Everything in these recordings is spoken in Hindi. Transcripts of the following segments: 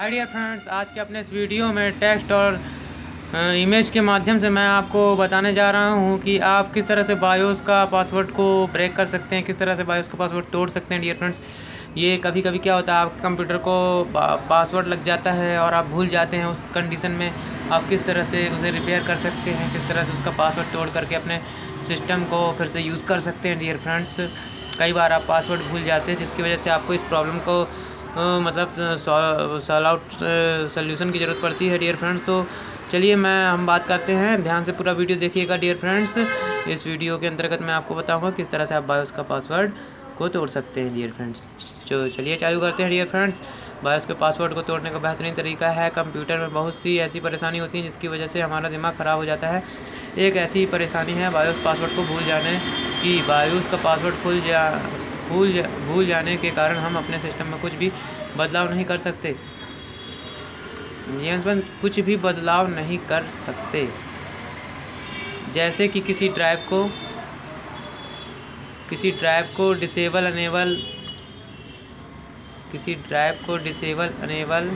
हाय डियर फ्रेंड्स, आज के अपने इस वीडियो में टेक्स्ट और इमेज के माध्यम से मैं आपको बताने जा रहा हूं कि आप किस तरह से बायोस का पासवर्ड को ब्रेक कर सकते हैं, किस तरह से बायोस का पासवर्ड तोड़ सकते हैं। डियर फ्रेंड्स, ये कभी कभी क्या होता है, आपके कंप्यूटर को पासवर्ड लग जाता है और आप भूल जाते हैं। उस कंडीशन में आप किस तरह से उसे रिपेयर कर सकते हैं, किस तरह से उसका पासवर्ड तोड़ करके अपने सिस्टम को फिर से यूज़ कर सकते हैं। डियर फ्रेंड्स, कई बार आप पासवर्ड भूल जाते हैं, जिसकी वजह से आपको इस प्रॉब्लम को मतलब सॉल्व आउट सोल्यूशन की ज़रूरत पड़ती है। डियर फ्रेंड्स, तो चलिए हम बात करते हैं। ध्यान से पूरा वीडियो देखिएगा डियर फ्रेंड्स। इस वीडियो के अंतर्गत मैं आपको बताऊंगा किस तरह से आप बायोस का पासवर्ड को तोड़ सकते हैं। डियर फ्रेंड्स, तो चलिए चालू करते हैं। डियर फ्रेंड्स, बायोस के पासवर्ड को तोड़ने का बेहतरीन तरीका है। कंप्यूटर में बहुत सी ऐसी परेशानी होती है जिसकी वजह से हमारा दिमाग ख़राब हो जाता है। एक ऐसी परेशानी है बायोस पासवर्ड को भूल जाने की। बायोस का पासवर्ड भूल जाने के कारण हम अपने सिस्टम में कुछ भी बदलाव नहीं कर सकते। कुछ भी बदलाव नहीं कर सकते, जैसे कि किसी ड्राइव को डिसेबल अनेबल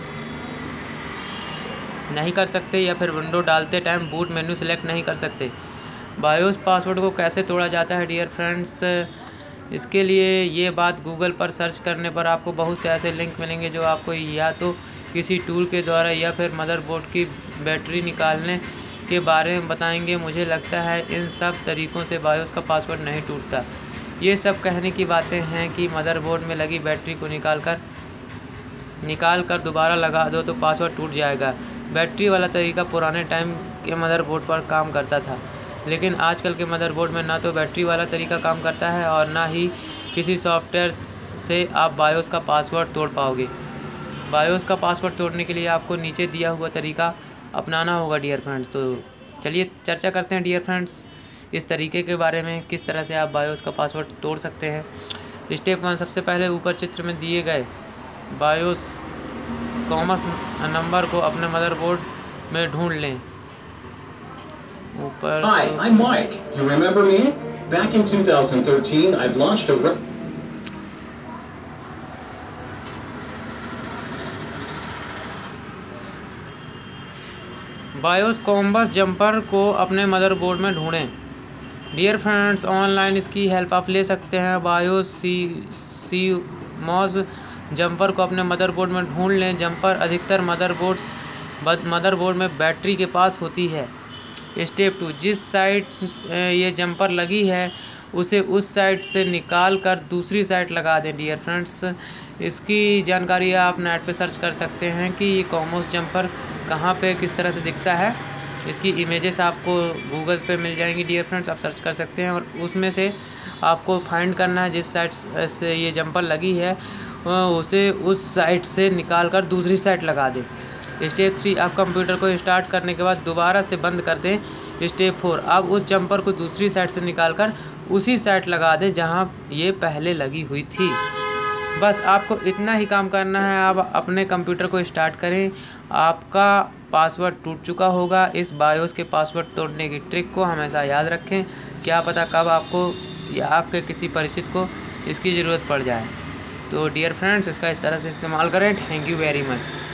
नहीं कर सकते, या फिर विंडो डालते टाइम बूट मेन्यू सेलेक्ट नहीं कर सकते। बायोस पासवर्ड को कैसे तोड़ा जाता है डियर फ्रेंड्स, इसके लिए ये बात गूगल पर सर्च करने पर आपको बहुत से ऐसे लिंक मिलेंगे जो आपको या तो किसी टूल के द्वारा या फिर मदरबोर्ड की बैटरी निकालने के बारे में बताएंगे। मुझे लगता है इन सब तरीक़ों से बायोस का पासवर्ड नहीं टूटता। ये सब कहने की बातें हैं कि मदरबोर्ड में लगी बैटरी को निकाल कर दोबारा लगा दो तो पासवर्ड टूट जाएगा। बैटरी वाला तरीका पुराने टाइम के मदरबोर्ड पर काम करता था, लेकिन आजकल के मदरबोर्ड में ना तो बैटरी वाला तरीका काम करता है और ना ही किसी सॉफ्टवेयर से आप बायोस का पासवर्ड तोड़ पाओगे। बायोस का पासवर्ड तोड़ने के लिए आपको नीचे दिया हुआ तरीका अपनाना होगा डियर फ्रेंड्स। तो चलिए चर्चा करते हैं डियर फ्रेंड्स इस तरीके के बारे में, किस तरह से आप बायोस का पासवर्ड तोड़ सकते हैं। स्टेप 1, सबसे पहले ऊपर चित्र में दिए गए बायोस कॉमस नंबर को अपने मदरबोर्ड में ढूंढ लें। Hi, I'm Mike. You remember me? Back in 2013, I'd launched a BIOS CMOS jumper को अपने मदरबोर्ड में ढूंढें। डियर फ्रेंड्स, ऑनलाइन इसकी हेल्प आप ले सकते हैं। बायोस CMOS जंपर को अपने मदरबोर्ड में ढूंढ लें। जंपर अधिकतर मदरबोर्ड में बैटरी के पास होती है। स्टेप 2, जिस साइड ये जंपर लगी है उसे उस साइड से निकाल कर दूसरी साइड लगा दें। डियर फ्रेंड्स, इसकी जानकारी आप नेट पे सर्च कर सकते हैं कि ये कॉमोस जंपर कहाँ पे किस तरह से दिखता है। इसकी इमेजेस आपको गूगल पे मिल जाएंगी डियर फ्रेंड्स, आप सर्च कर सकते हैं और उसमें से आपको फाइंड करना है जिस साइड से ये जंपर लगी है उसे उस साइड से निकाल कर दूसरी साइड लगा दें। स्टेप 3, आप कंप्यूटर को स्टार्ट करने के बाद दोबारा से बंद कर दें। स्टेप 4, आप उस जंपर को दूसरी साइड से निकालकर उसी साइड लगा दें जहां ये पहले लगी हुई थी। बस आपको इतना ही काम करना है। आप अपने कंप्यूटर को स्टार्ट करें, आपका पासवर्ड टूट चुका होगा। इस बायोस के पासवर्ड तोड़ने की ट्रिक को हमेशा याद रखें, क्या पता कब आपको या आपके किसी परिचित को इसकी ज़रूरत पड़ जाए। तो डियर फ्रेंड्स, इसका इस तरह से इस्तेमाल करें। Thank you very much.